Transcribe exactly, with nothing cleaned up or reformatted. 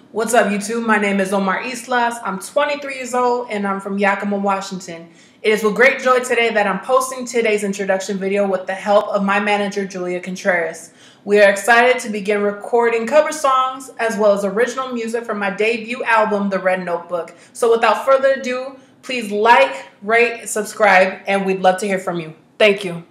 What's up, YouTube? My name is Omar Islas. I'm twenty-three years old and I'm from Yakima, Washington. It is with great joy today that I'm posting today's introduction video with the help of my manager, Julia Contreras. We are excited to begin recording cover songs as well as original music from my debut album, The Red Notebook. So without further ado, please like, rate, subscribe, and we'd love to hear from you. Thank you.